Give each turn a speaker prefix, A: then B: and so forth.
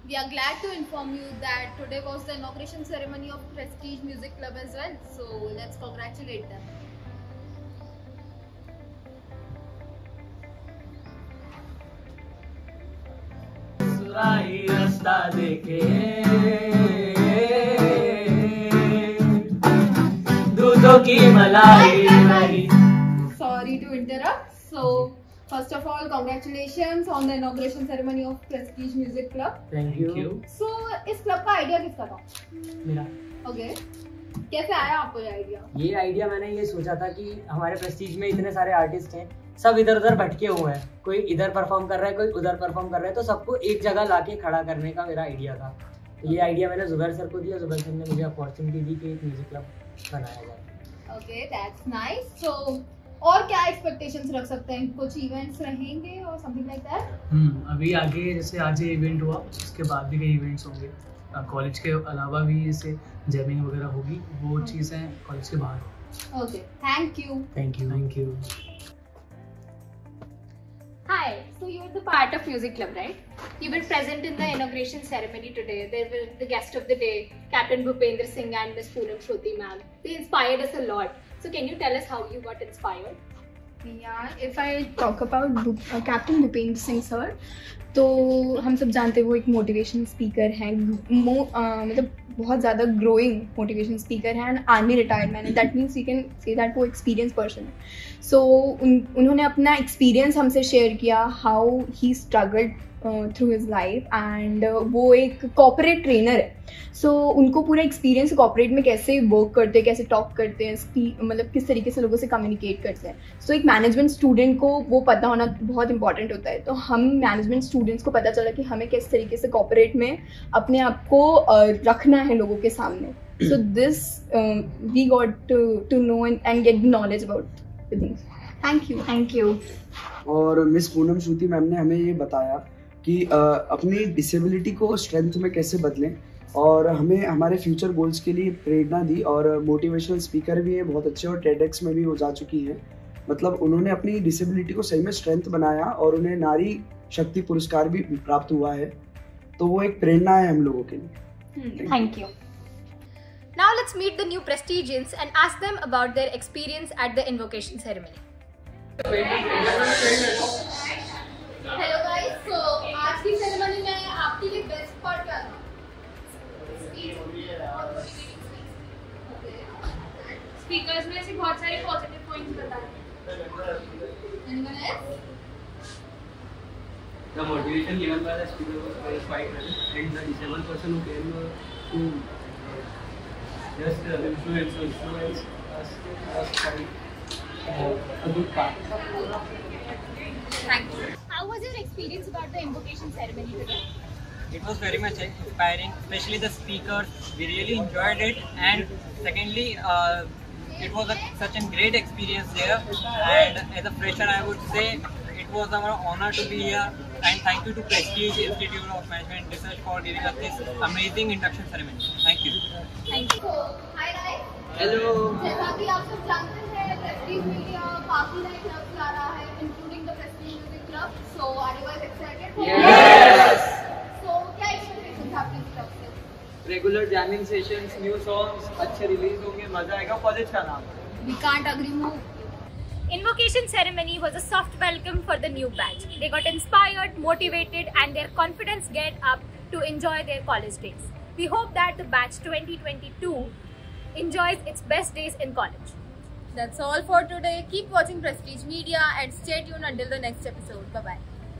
A: We are glad to inform you that today was the inauguration ceremony of Prestige Music Club as well. So let's congratulate them.
B: सुराही रास्ता देखे दूधों की मलाई.
A: Sorry to interrupt. So first of all, congratulations on the inauguration ceremony of Prestige Music Club.
B: Thank you.
A: So इस club का idea किसका था?
B: मेरा.
A: Okay. कैसे आया आपको ये आइडिया?
B: ये आइडिया मैंने ये सोचा था कि हमारे प्रेस्टीज में इतने सारे आर्टिस्ट हैं, सब इधर उधर भटके हुए हैं, कोई इधर परफॉर्म कर रहा है, कोई उधर परफॉर्म कर रहा है, तो सबको एक जगह लाके खड़ा करने का मेरा आइडिया था. तो ये आइडिया मैंने जुबैर सर को दिया. जुबैर सर ने मुझे अपॉर्चुनिटी दी कि एक म्यूजिक क्लब बनाया जाए.
A: Okay, that's nice. So और क्या एक्सपेक्टेशंस रख सकते हैं? कुछ इवेंट्स रहेंगे और समथिंग लाइक दैट?
C: अभी आगे जैसे आज ये इवेंट हुआ, उसके बाद भी कई इवेंट्स होंगे. कॉलेज के अलावा भी जैसे जैमिंग वगैरह होगी, वो चीज़ें कॉलेज के बाहर.
A: Okay, thank you.
C: Thank you.
D: Hi, so you're the part of Music Club, right? You were present in the inauguration ceremony today. There were the guest of the day, Captain Bhupendra Singh and Miss Poonam Shruti ma'am. They inspired us a lot. So can you tell us how you got inspired?
E: Yeah, if I talk about Captain Bhupendra Singh sir, तो हम सब जानते हैं वो एक motivation speaker हैं, मतलब बहुत ज़्यादा ग्रोइंग मोटिवेशन स्पीकर हैं and army retired man. That means you can say that वो एक्सपीरियंस पर्सन है. सो उन्होंने अपना एक्सपीरियंस हमसे शेयर किया, how he struggled through his life. And वो एक कॉर्पोरेट ट्रेनर है. सो उनको पूरा एक्सपीरियंस कॉर्पोरेट में कैसे वर्क करते हैं, कैसे टॉक करते हैं, मतलब किस तरीके से लोगों से कम्युनिकेट करते हैं. सो एक मैनेजमेंट स्टूडेंट को वो पता होना बहुत इंपॉर्टेंट होता है. तो हम मैनेजमेंट स्टूडेंट्स को पता चला कि हमें किस तरीके से कॉर्पोरेट में अपने आप को रखना है लोगों के सामने. So this we got to know and get knowledge about the things. Thank you.
F: और मिस पूनम श्रुति मैम ने हमें ये बताया कि अपनी डिसेबिलिटी को स्ट्रेंथ में कैसे बदलें, और हमें हमारे फ्यूचर गोल्स के लिए प्रेरणा दी. और मोटिवेशनल स्पीकर भी है बहुत अच्छे, और टेडेक्स में भी वो जा चुकी हैं. मतलब उन्होंने अपनी डिसेबिलिटी को सही में स्ट्रेंथ बनाया, और उन्हें नारी शक्ति पुरस्कार भी प्राप्त हुआ है. तो वो एक प्रेरणा है हम लोगों के लिए.
E: Thank you.
D: Now let's meet the new Prestigians and ask them about their experience at the invocation ceremony.
A: Hello guys. So आज की सेरेमनी में आपके लिए बेस्ट पार्ट क्या था?
D: स्पीकर्स में से बहुत सारे पॉजिटिव पॉइंट्स बताए.
A: Anyone else?
G: The motivation given by the speaker was very quite well, and the disabled person who came to just influence us quite a good part.
D: Thank you. How was your experience about the invocation ceremony today?
H: It was very much inspiring, especially the speakers. We really enjoyed it, and secondly, it was such a great experience there. And as a fresher, I would say it was our honor to be here. And thank you to Prestige Institute of Management and Research for giving us this amazing induction ceremony. Thank you.
A: Thank you. Hi guys.
B: Hello.
A: जैसा कि आप सब जानते हैं, Prestige media काफी नए clubs ला रहा है, including the prestige music club. So are you guys excited?
B: Yes.
A: So क्या एक्सपेक्टेशंस हैं आपकी क्लब से?
H: Regular jamming sessions, new songs, अच्छे रिलीज होंगे, मजा आएगा. कॉलेज का नाम.
A: We can't agree more.
D: Invocation ceremony was a soft welcome for the new batch. They got inspired, motivated, and their confidence get up to enjoy their college days. We hope that the batch 2022 enjoys its best days in college.
A: That's all for today. Keep watching Prestige Media and stay tuned until the next episode. Bye bye.